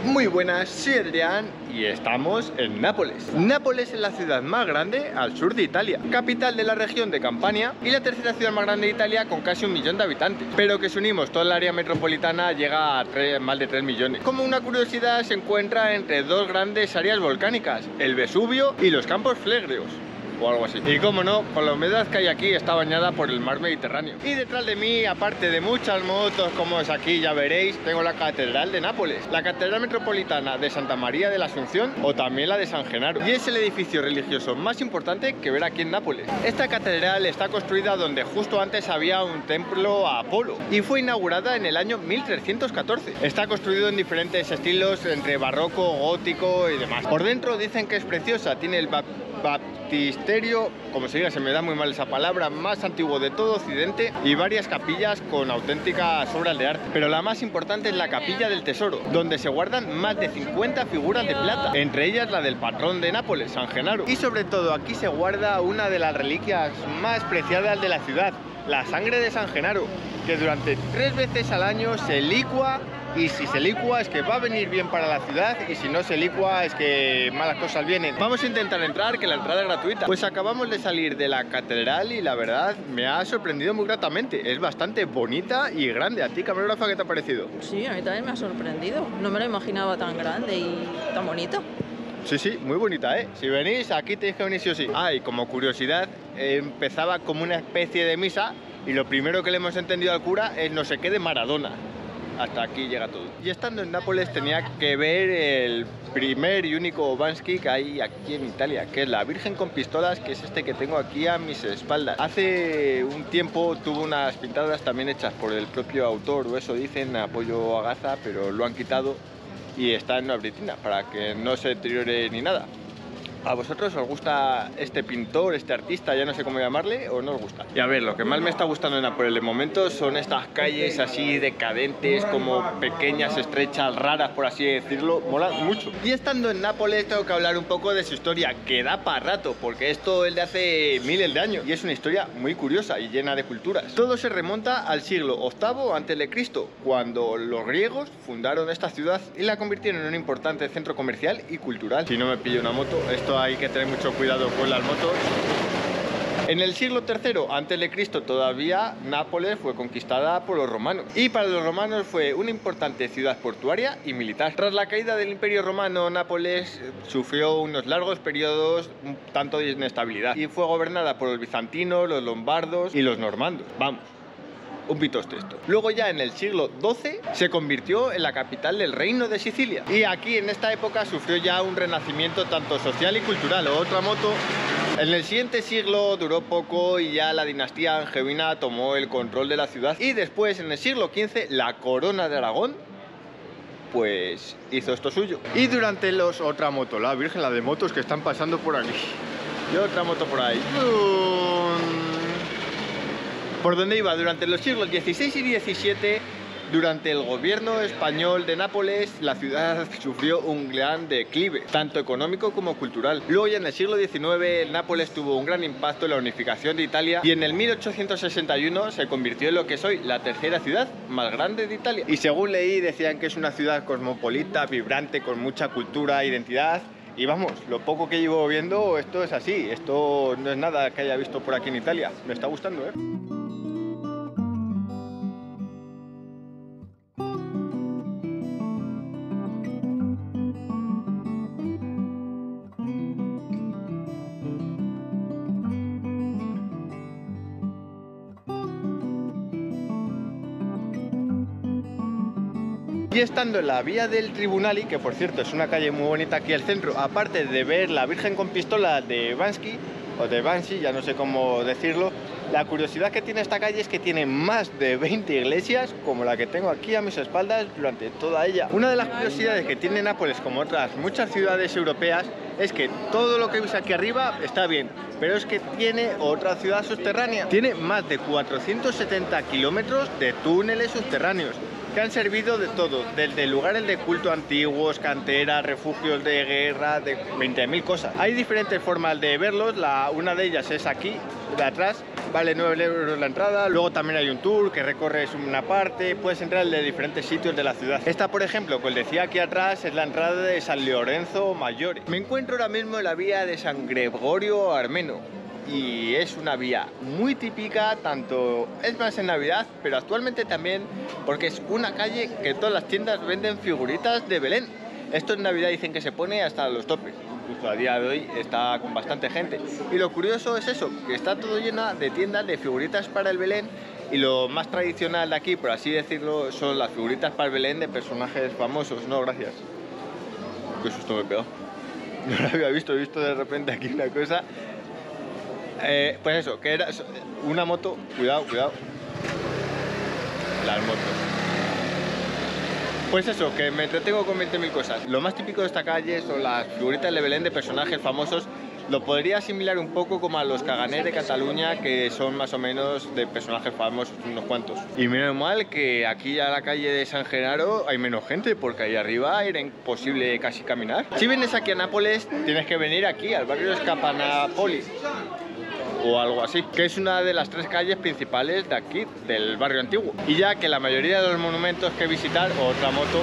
Muy buenas, soy Adrián y estamos en Nápoles. Nápoles es la ciudad más grande al sur de Italia, capital de la región de Campania y la tercera ciudad más grande de Italia con casi 1 millón de habitantes. Pero que si unimos toda el área metropolitana llega a más de 3 millones. Como una curiosidad, se encuentra entre dos grandes áreas volcánicas, el Vesubio y los Campos Flegreos, o algo así. Y como no, con la humedad que hay aquí está bañada por el mar Mediterráneo. Y detrás de mí, aparte de muchas motos como es aquí, ya veréis, tengo la Catedral de Nápoles, la Catedral Metropolitana de Santa María de la Asunción o también la de San Genaro. Y es el edificio religioso más importante que ver aquí en Nápoles. Esta catedral está construida donde justo antes había un templo a Apolo y fue inaugurada en el año 1314. Está construido en diferentes estilos entre barroco, gótico y demás. Por dentro dicen que es preciosa, tiene el baptisterio, como se diga, se me da muy mal esa palabra, más antiguo de todo Occidente y varias capillas con auténticas obras de arte. Pero la más importante es la Capilla del Tesoro, donde se guardan más de 50 figuras de plata, entre ellas la del patrón de Nápoles, San Genaro. Y sobre todo aquí se guarda una de las reliquias más preciadas de la ciudad, la sangre de San Genaro, que durante 3 veces al año se licua. Y si se licua es que va a venir bien para la ciudad y si no se licua es que malas cosas vienen. Vamos a intentar entrar, que la entrada es gratuita. Pues acabamos de salir de la catedral y la verdad me ha sorprendido muy gratamente. Es bastante bonita y grande. ¿A ti, camarógrafa, qué te ha parecido? Sí, a mí también me ha sorprendido. No me lo imaginaba tan grande y tan bonito. Sí, sí, muy bonita, ¿eh? Si venís, aquí tenéis que venir sí o sí. Ah, y como curiosidad, empezaba como una especie de misa y lo primero que le hemos entendido al cura es no sé qué de Maradona. Hasta aquí llega todo. Y estando en Nápoles tenía que ver el primer y único Banksy que hay aquí en Italia, que es la Virgen con pistolas, que es este que tengo aquí a mis espaldas. Hace un tiempo tuvo unas pintadas también hechas por el propio autor, o eso dicen, apoyo a Gaza, pero lo han quitado y está en una vitrina para que no se deteriore ni nada. ¿A vosotros os gusta este pintor, este artista, ya no sé cómo llamarle, o no os gusta? Y a ver, lo que más me está gustando en Nápoles de momento son estas calles así decadentes, como pequeñas, estrechas, raras, por así decirlo, molan mucho. Y estando en Nápoles tengo que hablar un poco de su historia, que da para rato, porque esto es de hace miles de años, y es una historia muy curiosa y llena de culturas. Todo se remonta al siglo VIII a.C., cuando los griegos fundaron esta ciudad y la convirtieron en un importante centro comercial y cultural. Si no me pillo una moto, esto hay que tener mucho cuidado con las motos. En el siglo III a.C. todavía Nápoles fue conquistada por los romanos y para los romanos fue una importante ciudad portuaria y militar. Tras la caída del Imperio Romano, Nápoles sufrió unos largos periodos un tanto de inestabilidad y fue gobernada por los bizantinos, los lombardos y los normandos. Vamos, un pitoste esto. Luego ya en el siglo XII se convirtió en la capital del reino de Sicilia y aquí en esta época sufrió ya un renacimiento tanto social y cultural. Otra moto. En el siguiente siglo duró poco y ya la dinastía angevina tomó el control de la ciudad y después en el siglo XV la corona de Aragón pues hizo esto suyo. Y durante otra moto, la Virgen, la de motos que están pasando por aquí y otra moto por ahí. Por donde iba, durante los siglos XVI y XVII, durante el gobierno español de Nápoles, la ciudad sufrió un gran declive, tanto económico como cultural. Luego ya en el siglo XIX, Nápoles tuvo un gran impacto en la unificación de Italia y en el 1861 se convirtió en lo que es hoy la tercera ciudad más grande de Italia. Y según leí, decían que es una ciudad cosmopolita, vibrante, con mucha cultura e identidad. Y vamos, lo poco que llevo viendo, esto es así. Esto no es nada que haya visto por aquí en Italia. Me está gustando, ¿eh? Y estando en la vía del Tribunali, que por cierto es una calle muy bonita aquí al centro, aparte de ver la Virgen con pistola de Banksy, o de Banksy, ya no sé cómo decirlo, la curiosidad que tiene esta calle es que tiene más de 20 iglesias, como la que tengo aquí a mis espaldas, durante toda ella. Una de las curiosidades que tiene Nápoles, como otras muchas ciudades europeas, es que todo lo que veis aquí arriba está bien, pero es que tiene otra ciudad subterránea. Tiene más de 470 kilómetros de túneles subterráneos, que han servido de todo, desde lugares de culto antiguos, canteras, refugios de guerra, de 20.000 cosas. Hay diferentes formas de verlos, una de ellas es aquí, de atrás, vale 9 euros la entrada. Luego también hay un tour que recorres una parte, puedes entrar de diferentes sitios de la ciudad. Esta, por ejemplo, que os decía aquí atrás, es la entrada de San Lorenzo Maggiore. Me encuentro ahora mismo en la vía de San Gregorio Armeno y es una vía muy típica, tanto es más en Navidad, pero actualmente también porque es una calle que todas las tiendas venden figuritas de Belén. Esto en Navidad dicen que se pone hasta los topes. Incluso a día de hoy está con bastante gente. Y lo curioso es eso, que está todo lleno de tiendas de figuritas para el Belén. Y lo más tradicional de aquí, por así decirlo, son las figuritas para el Belén de personajes famosos. No, gracias. Qué susto me he pegado. No lo había visto, he visto de repente aquí una cosa. Pues eso, que era una moto. Cuidado, cuidado. Las motos. Pues eso, que me entretengo con 20.000 cosas. Lo más típico de esta calle son las figuritas de Belén de personajes famosos. Lo podría asimilar un poco como a los caganers de Cataluña, que son más o menos de personajes famosos, unos cuantos. Y menos mal que aquí a la calle de San Genaro hay menos gente, porque ahí arriba era imposible casi caminar. Si vienes aquí a Nápoles, tienes que venir aquí, al barrio de Scapanapoli, o algo así, que es una de las 3 calles principales de aquí, del barrio antiguo. Y ya que la mayoría de los monumentos que visitar, otra moto,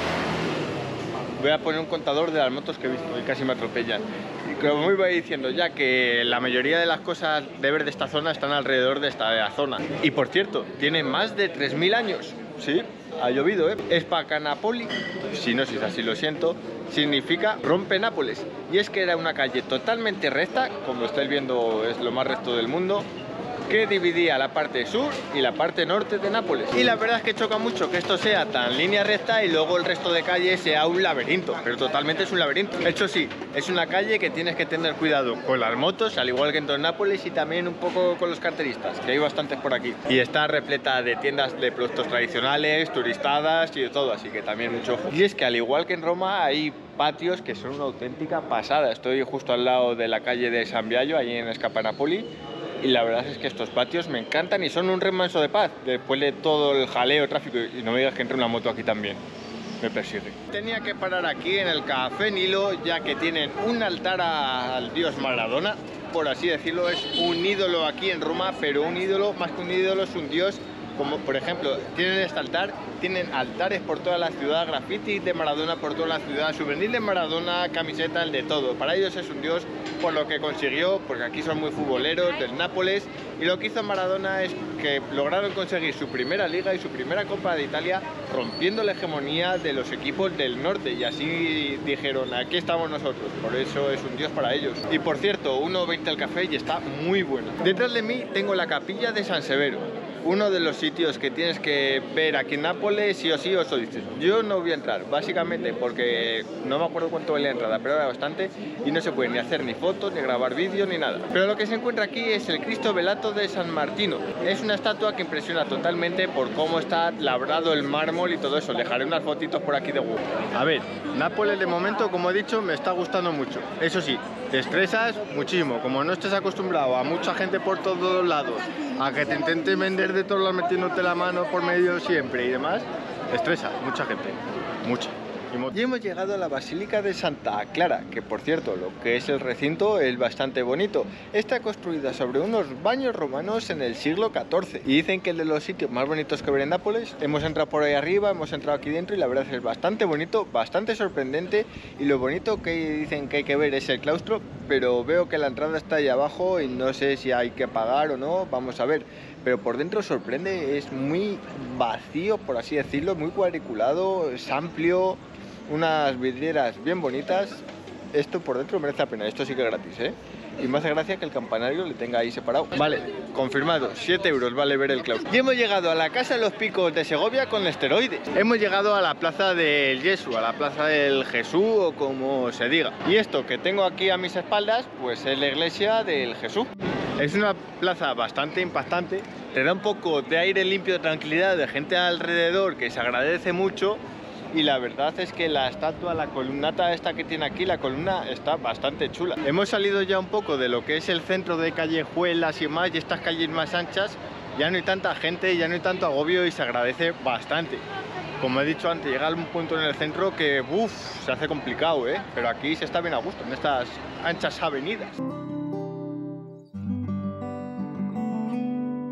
voy a poner un contador de las motos que he visto y casi me atropellan. Y como iba diciendo, ya que la mayoría de las cosas de ver de esta zona están alrededor de esta zona. Y por cierto, tiene más de 3.000 años, ¿sí? Ha llovido, ¿eh? Scapanapoli, si no, si es así, lo siento, significa rompe Nápoles. Y es que era una calle totalmente recta, como estáis viendo es lo más recto del mundo, que dividía la parte sur y la parte norte de Nápoles. Y la verdad es que choca mucho que esto sea tan línea recta y luego el resto de calles sea un laberinto, pero totalmente es un laberinto. Eso sí, es una calle que tienes que tener cuidado con las motos, al igual que en todo Nápoles, y también un poco con los carteristas, que hay bastantes por aquí. Y está repleta de tiendas de productos tradicionales, turistadas y de todo, así que también mucho ojo. Y es que al igual que en Roma hay patios que son una auténtica pasada. Estoy justo al lado de la calle de San Biagio, allí en Scapanapoli. Y la verdad es que estos patios me encantan y son un remanso de paz después de todo el jaleo, tráfico. Y no me digas que entre una moto aquí también, me persigue. Tenía que parar aquí en el Café Nilo, ya que tienen un altar al dios Maradona, por así decirlo. Es un ídolo aquí en Roma, pero un ídolo, más que un ídolo, es un dios. Como por ejemplo, tienen este altar, tienen altares por toda la ciudad, grafitis de Maradona por toda la ciudad, souvenir de Maradona, camisetas, de todo. Para ellos es un dios por lo que consiguió, porque aquí son muy futboleros del Nápoles, y lo que hizo Maradona es que lograron conseguir su primera liga y su primera Copa de Italia, rompiendo la hegemonía de los equipos del norte, y así dijeron, aquí estamos nosotros, por eso es un dios para ellos. Y por cierto, 1,20 el café y está muy bueno. Detrás de mí tengo la capilla de San Severo, uno de los sitios que tienes que ver aquí en Nápoles, sí o sí, os lo dices. Yo no voy a entrar, básicamente porque no me acuerdo cuánto vale la entrada, pero era bastante y no se puede ni hacer ni fotos, ni grabar vídeos, ni nada. Pero lo que se encuentra aquí es el Cristo Velato de San Martino. Es una estatua que impresiona totalmente por cómo está labrado el mármol y todo eso. Dejaré unas fotitos por aquí de Google. A ver, Nápoles de momento, como he dicho, me está gustando mucho. Eso sí, te estresas muchísimo. Como no estés acostumbrado a mucha gente por todos lados, a que te intenten vender de todos lados metiéndote la mano por medio siempre y demás, estresa, mucha gente, mucha. Y hemos llegado a la Basílica de Santa Clara, que por cierto, lo que es el recinto es bastante bonito. Está construida sobre unos baños romanos en el siglo XIV. Y dicen que es de los sitios más bonitos que ver en Nápoles. Hemos entrado por ahí arriba, hemos entrado aquí dentro y la verdad es que es bastante bonito, bastante sorprendente. Y lo bonito que dicen que hay que ver es el claustro, pero veo que la entrada está ahí abajo y no sé si hay que pagar o no, vamos a ver. Pero por dentro sorprende, es muy vacío, por así decirlo, muy cuadriculado, es amplio. Unas vidrieras bien bonitas. Esto por dentro merece la pena, esto sí que es gratis, ¿eh? Y me hace gracia que el campanario le tenga ahí separado. Vale, confirmado, 7 euros vale ver el claustro. Y hemos llegado a la Casa de los Picos de Segovia con esteroides. Hemos llegado a la Plaza del Jesús, a la Plaza del Jesús o como se diga. Y esto que tengo aquí a mis espaldas, pues es la iglesia del Jesús. Es una plaza bastante impactante, te da un poco de aire limpio, de tranquilidad, de gente alrededor que se agradece mucho. Y la verdad es que la estatua, la columnata esta que tiene aquí, la columna está bastante chula. Hemos salido ya un poco de lo que es el centro de callejuelas y más, y estas calles más anchas, ya no hay tanta gente, ya no hay tanto agobio y se agradece bastante. Como he dicho antes, llega a un punto en el centro que se hace complicado, ¿eh? Pero aquí se está bien a gusto, en estas anchas avenidas.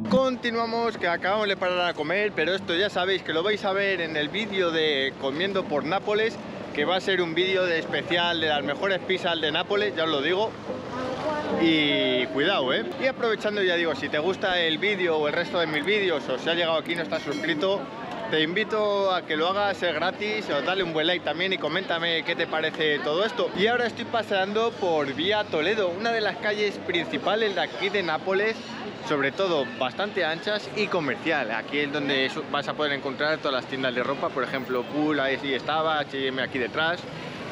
Continuamos, que acabamos de parar a comer, pero esto ya sabéis que lo vais a ver en el vídeo de Comiendo por Nápoles, que va a ser un vídeo de especial de las mejores pizzas de Nápoles, ya os lo digo. Y cuidado, Y aprovechando, ya digo, si te gusta el vídeo o el resto de mis vídeos, o si has llegado aquí y no estás suscrito, te invito a que lo hagas, es gratis, o dale un buen like también y coméntame qué te parece todo esto. Y ahora estoy paseando por Vía Toledo, una de las calles principales de aquí de Nápoles, sobre todo bastante anchas y comercial. Aquí es donde vas a poder encontrar todas las tiendas de ropa, por ejemplo, Pool, ahí sí estaba, H&M aquí detrás.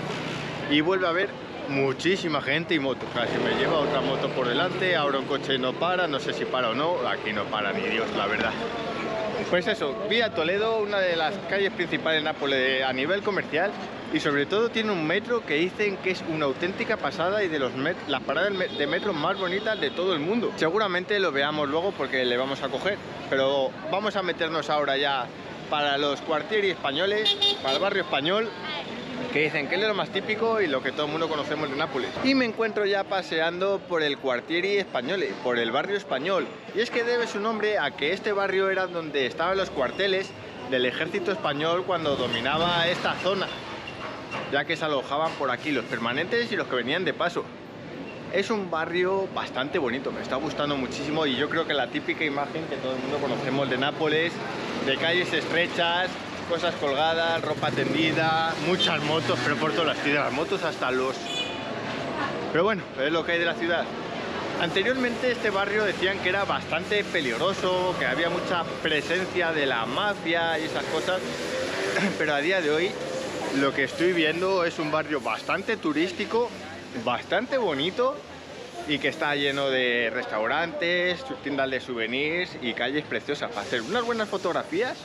Y vuelve a haber muchísima gente y motos. Casi me lleva otra moto por delante, ahora un coche no para, no sé si para o no, aquí no para ni Dios, la verdad. Pues eso, Vía Toledo, una de las calles principales de Nápoles a nivel comercial, y sobre todo tiene un metro que dicen que es una auténtica pasada y de las paradas de metro más bonitas de todo el mundo. Seguramente lo veamos luego porque le vamos a coger, pero vamos a meternos ahora ya para los quartieri españoles, para el barrio español, que dicen que es lo más típico y lo que todo el mundo conocemos de Nápoles. Y me encuentro ya paseando por el quartieri españole, por el barrio español. Y es que debe su nombre a que este barrio era donde estaban los cuarteles del ejército español cuando dominaba esta zona, ya que se alojaban por aquí los permanentes y los que venían de paso. Es un barrio bastante bonito, me está gustando muchísimo y yo creo que la típica imagen que todo el mundo conocemos de Nápoles, de calles estrechas, cosas colgadas, ropa tendida, muchas motos, pero por todas las ciudades, las motos hasta los... Pero bueno, es lo que hay de la ciudad. Anteriormente este barrio decían que era bastante peligroso, que había mucha presencia de la mafia y esas cosas, pero a día de hoy lo que estoy viendo es un barrio bastante turístico, bastante bonito y que está lleno de restaurantes, tiendas de souvenirs y calles preciosas para hacer unas buenas fotografías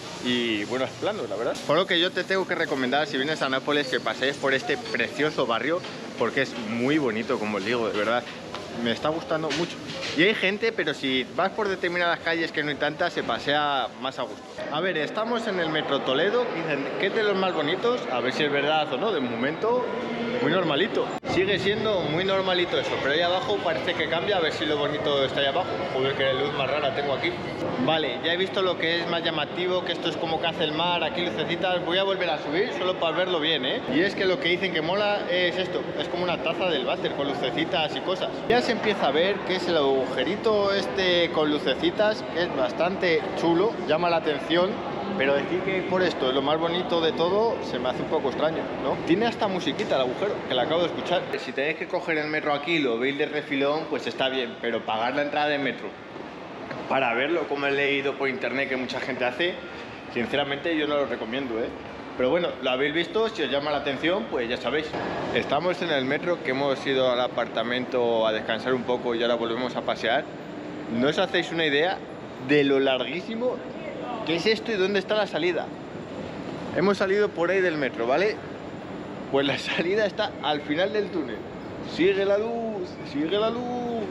y buenos planos, la verdad. Por lo que yo te tengo que recomendar, si vienes a Nápoles, que pasees por este precioso barrio, porque es muy bonito, como os digo, de verdad. Me está gustando mucho. Y hay gente, pero si vas por determinadas calles que no hay tantas, se pasea más a gusto. A ver, estamos en el Metro Toledo, dicen que es de los más bonitos, a ver si es verdad o no, de momento muy normalito. Sigue siendo muy normalito eso, pero ahí abajo parece que cambia, a ver si lo bonito está ahí abajo. Joder, qué luz más rara tengo aquí. Vale, ya he visto lo que es más llamativo, que esto es como que hace el mar, aquí lucecitas. Voy a volver a subir solo para verlo bien, Y es que lo que dicen que mola es esto, es como una taza del váter con lucecitas y cosas. Ya se empieza a ver que es el agujerito este con lucecitas, que es bastante chulo, llama la atención. Pero decir que por esto es lo más bonito de todo se me hace un poco extraño, ¿no? Tiene hasta musiquita el agujero, que la acabo de escuchar. Si tenéis que coger el metro aquí y lo veis de refilón, pues está bien, pero pagar la entrada de metro para verlo, como he leído por internet que mucha gente hace, sinceramente yo no lo recomiendo, Pero bueno, lo habéis visto, si os llama la atención, pues ya sabéis. Estamos en el metro, que hemos ido al apartamento a descansar un poco y ahora volvemos a pasear. No os hacéis una idea de lo larguísimo que es esto y dónde está la salida. Hemos salido por ahí del metro, ¿vale? Pues la salida está al final del túnel. Sigue la luz, sigue la luz.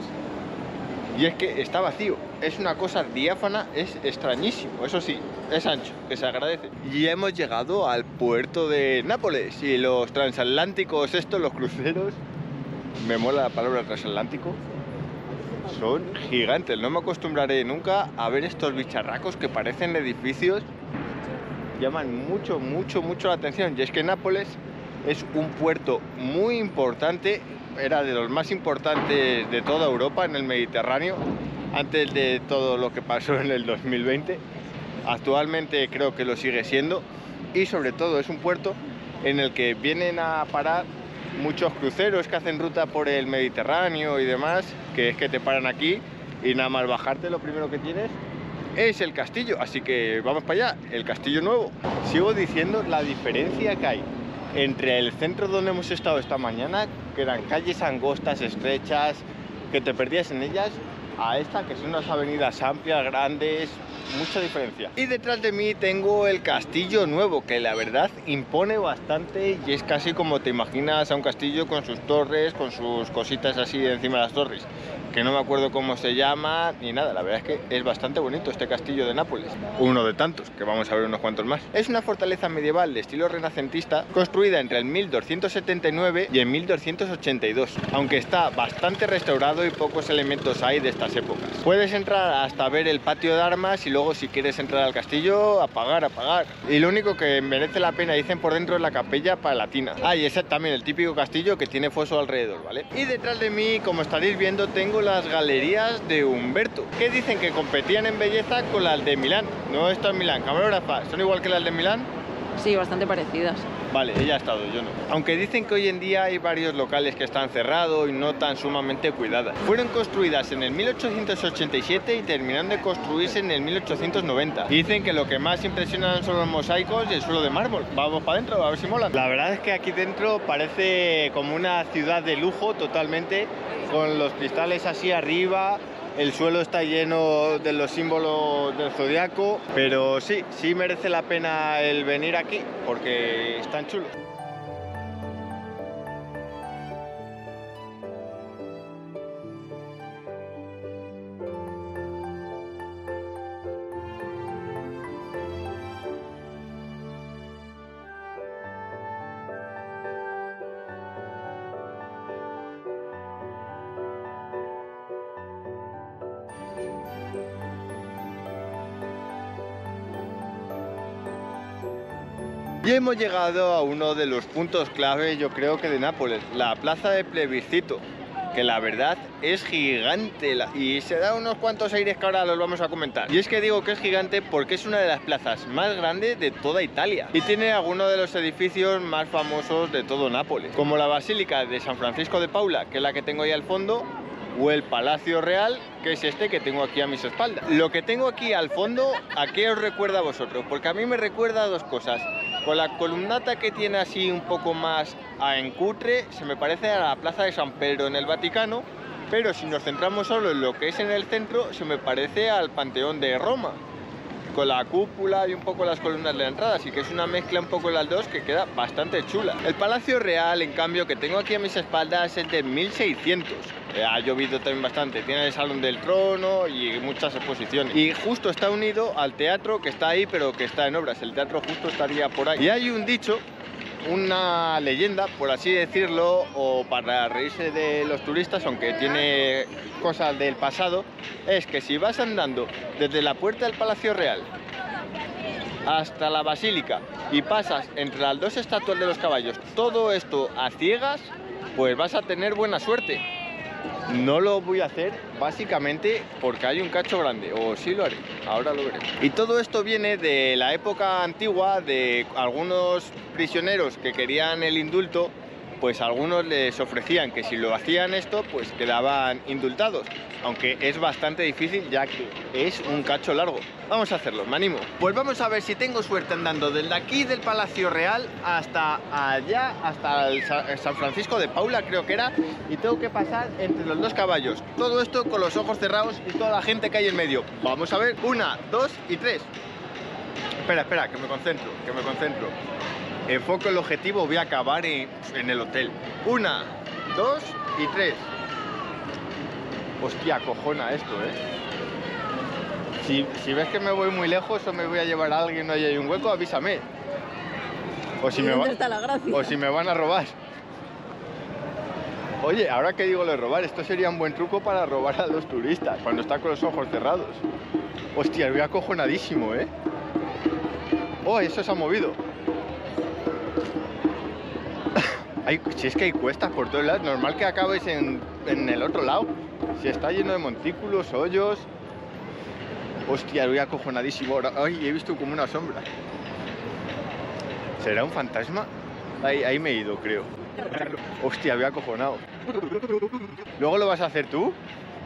Y es que está vacío, es una cosa diáfana, es extrañísimo. Eso sí, es ancho, que se agradece. Y hemos llegado al puerto de Nápoles. Y los transatlánticos estos, los cruceros, me mola la palabra transatlántico, son gigantes. No me acostumbraré nunca a ver estos bicharracos que parecen edificios. Llaman mucho, mucho, mucho la atención. Y es que Nápoles es un puerto muy importante, era de los más importantes de toda Europa en el Mediterráneo, antes de todo lo que pasó en el 2020. Actualmente creo que lo sigue siendo, y sobre todo es un puerto en el que vienen a parar muchos cruceros que hacen ruta por el Mediterráneo y demás, que es que te paran aquí y nada más bajarte lo primero que tienes es el castillo. Así que vamos para allá, el castillo nuevo. Sigo diciendo la diferencia que hay entre el centro donde hemos estado esta mañana, que eran calles angostas, estrechas, que te perdías en ellas, a esta, que son unas avenidas amplias, grandes, mucha diferencia. Y detrás de mí tengo el castillo nuevo, que la verdad impone bastante y es casi como te imaginas a un castillo, con sus torres, con sus cositas así encima de las torres, que no me acuerdo cómo se llama ni nada. La verdad es que es bastante bonito este castillo de Nápoles, uno de tantos, que vamos a ver unos cuantos más. Es una fortaleza medieval de estilo renacentista, construida entre el 1279 y el 1282, aunque está bastante restaurado y pocos elementos hay de esta estas épocas. Puedes entrar hasta ver el patio de armas y luego si quieres entrar al castillo, a pagar. Y lo único que merece la pena, dicen, por dentro es la capilla palatina. Ah, y ese también el típico castillo que tiene foso alrededor, ¿vale? Y detrás de mí, como estaréis viendo, tengo las galerías de Umberto, que dicen que competían en belleza con las de Milán. No, esto es Milán, camarógrafa, ¿son igual que las de Milán? Sí, bastante parecidas. Vale, ella ha estado, yo no. Aunque dicen que hoy en día hay varios locales que están cerrados y no tan sumamente cuidadas. Fueron construidas en el 1887 y terminaron de construirse en el 1890. Y dicen que lo que más impresionan son los mosaicos y el suelo de mármol. Vamos para adentro, a ver si molan. La verdad es que aquí dentro parece como una ciudad de lujo totalmente, con los cristales así arriba. El suelo está lleno de los símbolos del zodiaco, pero sí merece la pena el venir aquí porque están chulos. Y hemos llegado a uno de los puntos clave, yo creo que de Nápoles, la plaza de plebiscito, que la verdad es gigante y se da unos cuantos aires que ahora los vamos a comentar. Y es que digo que es gigante porque es una de las plazas más grandes de toda Italia y tiene algunos de los edificios más famosos de todo Nápoles, como la Basílica de San Francisco de Paula, que es la que tengo ahí al fondo, o el Palacio Real, que es este que tengo aquí a mis espaldas. Lo que tengo aquí al fondo, ¿a qué os recuerda a vosotros? Porque a mí me recuerda a dos cosas. Con la columnata que tiene así un poco más a encutre, se me parece a la Plaza de San Pedro en el Vaticano, pero si nos centramos solo en lo que es en el centro, se me parece al Panteón de Roma, con la cúpula y un poco las columnas de la entrada, así que es una mezcla un poco de las dos que queda bastante chula. El Palacio Real, en cambio, que tengo aquí a mis espaldas, es de 1600. Ha llovido también bastante, tiene el Salón del Trono y muchas exposiciones. Y justo está unido al teatro que está ahí, pero que está en obras. El teatro justo estaría por ahí. Y hay un dicho, una leyenda, por así decirlo, o para reírse de los turistas, aunque tiene cosas del pasado, es que si vas andando desde la puerta del Palacio Real hasta la Basílica y pasas entre las dos estatuas de los caballos, todo esto a ciegas, pues vas a tener buena suerte. No lo voy a hacer básicamente porque hay un cacho grande, o sí lo haré, ahora lo veré. Y todo esto viene de la época antigua, de algunos prisioneros que querían el indulto, pues algunos les ofrecían que si lo hacían esto, pues quedaban indultados, aunque es bastante difícil ya que es un cacho largo. Vamos a hacerlo, me animo. Pues vamos a ver si tengo suerte andando desde aquí del Palacio Real hasta allá, hasta el San Francisco de Paula creo que era, y tengo que pasar entre los dos caballos. Todo esto con los ojos cerrados y toda la gente que hay en medio. Vamos a ver, 1, 2 y 3. Espera, que me concentro. Enfoco el objetivo, voy a acabar en el hotel. 1, 2 y 3. Hostia, cojona esto, Si ves que me voy muy lejos o me voy a llevar a alguien o hay un hueco, avísame. O si me van a robar. Oye, ahora que digo lo de robar, esto sería un buen truco para robar a los turistas cuando están con los ojos cerrados. Hostia, voy acojonadísimo, Oh, eso se ha movido. Si es que hay cuestas por todos lados, normal que acabes en el otro lado. Si está lleno de montículos, hoyos. Hostia, voy acojonadísimo ahora. Ay, he visto como una sombra. ¿Será un fantasma? Ahí me he ido, creo. Hostia, voy acojonado. ¿Luego lo vas a hacer tú?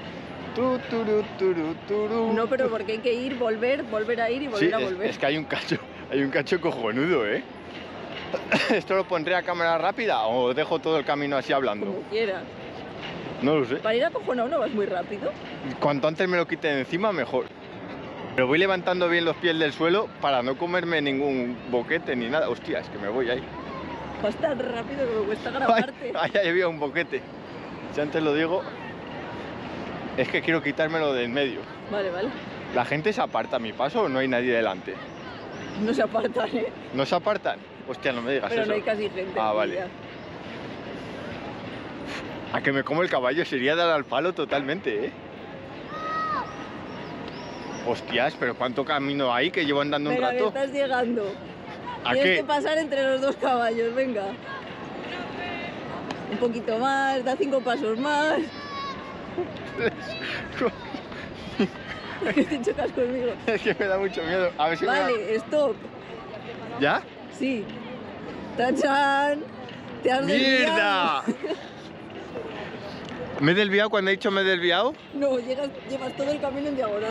No, pero porque hay que ir, volver a ir y volver a volver. Es que hay un cacho cojonudo, ¿Esto lo pondré a cámara rápida o dejo todo el camino así hablando? Como quieras. No lo sé. Para ir acojonado no vas muy rápido. Cuanto antes me lo quite de encima, mejor. Pero voy levantando bien los pies del suelo para no comerme ningún boquete ni nada. Hostia, es que me voy ahí. Vas tan rápido que me cuesta grabarte. Ahí había un boquete. Si antes lo digo, es que quiero quitármelo de en medio. Vale. ¿La gente se aparta a mi paso o no hay nadie delante? No se apartan, ¿No se apartan? Hostia, no me digas Pero eso. no hay casi gente. Ah, vale. A que me como el caballo sería dar al palo totalmente, Hostias, pero ¿cuánto camino hay que llevo andando un Venga, que rato? estás llegando. ¿A Tienes qué? que pasar entre los dos caballos, venga. Un poquito más, da 5 pasos más. Que te chocas conmigo. Es que me da mucho miedo. A ver si me da... Vale, stop. ¿Ya? Sí. ¡Tachán! ¡Te has desviado! ¡Mierda! ¿Me he desviado cuando he dicho me he desviado? No, llevas todo el camino en diagonal.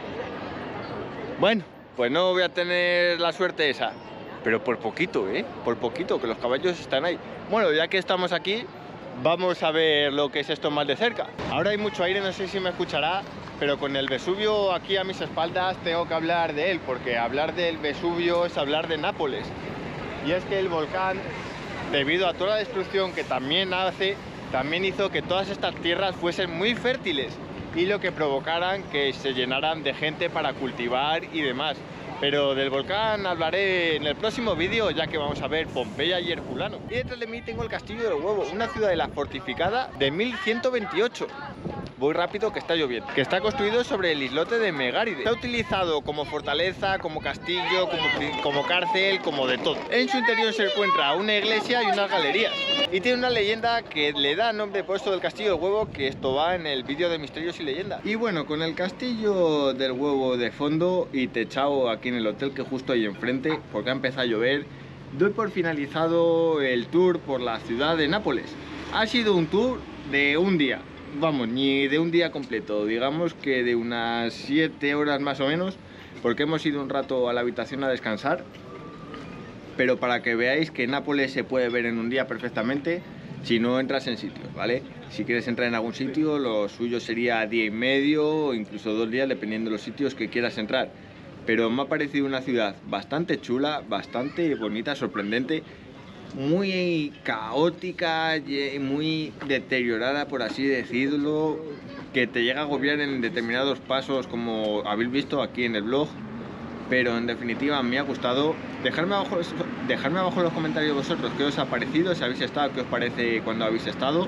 Bueno, pues no voy a tener la suerte esa. Pero por poquito, ¿eh? Por poquito, que los caballos están ahí. Bueno, ya que estamos aquí, vamos a ver lo que es esto más de cerca. Ahora hay mucho aire, no sé si me escuchará, pero con el Vesubio aquí a mis espaldas tengo que hablar de él, porque hablar del Vesubio es hablar de Nápoles. Y es que el volcán, debido a toda la destrucción que también hace, también hizo que todas estas tierras fuesen muy fértiles y lo que provocaran que se llenaran de gente para cultivar y demás. Pero del volcán hablaré en el próximo vídeo, ya que vamos a ver Pompeya y Herculano. Y detrás de mí tengo el Castillo del Huevo, una ciudadela fortificada de 1128. Voy rápido que está lloviendo. Que está construido sobre el islote de Megáride. Está utilizado como fortaleza, como castillo, como cárcel, como de todo. En su interior se encuentra una iglesia y unas galerías. Y tiene una leyenda que le da nombre puesto del Castillo del Huevo, que esto va en el vídeo de Misterios y Leyendas. Y bueno, con el Castillo del Huevo de fondo y techado aquí en el hotel que justo ahí enfrente, porque ha empezado a llover, doy por finalizado el tour por la ciudad de Nápoles. Ha sido un tour de un día. Vamos, ni de un día completo, digamos que de unas 7 horas más o menos, porque hemos ido un rato a la habitación a descansar, pero para que veáis que Nápoles se puede ver en un día perfectamente si no entras en sitios, ¿vale? Si quieres entrar en algún sitio, lo suyo sería día y medio o incluso 2 días, dependiendo de los sitios que quieras entrar. Pero me ha parecido una ciudad bastante chula, bastante bonita, sorprendente, muy caótica, muy deteriorada, por así decirlo, que te llega a agobiar en determinados pasos, como habéis visto aquí en el blog. Pero en definitiva me ha gustado. Dejadme abajo en los comentarios vosotros qué os ha parecido, si habéis estado, qué os parece cuando habéis estado.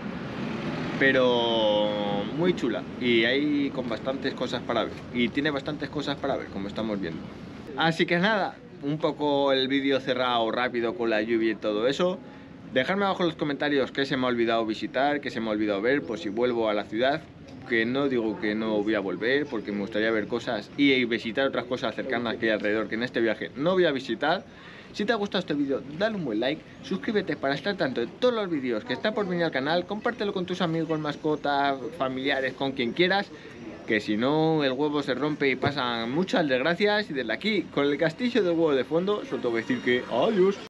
Pero muy chula y hay con bastantes cosas para ver. Y tiene bastantes cosas para ver, como estamos viendo. Así que nada, un poco el vídeo cerrado rápido con la lluvia y todo eso. Dejadme abajo en los comentarios qué se me ha olvidado visitar, qué se me ha olvidado ver, pues si vuelvo a la ciudad. Que no digo que no voy a volver, porque me gustaría ver cosas y visitar otras cosas cercanas que hay alrededor, que en este viaje no voy a visitar. Si te ha gustado este vídeo, dale un buen like, suscríbete para estar tanto de todos los vídeos que están por venir al canal, compártelo con tus amigos, mascotas, familiares, con quien quieras, que si no el huevo se rompe y pasan muchas desgracias. Y desde aquí, con el Castillo del Huevo de fondo, solo tengo que decir que adiós.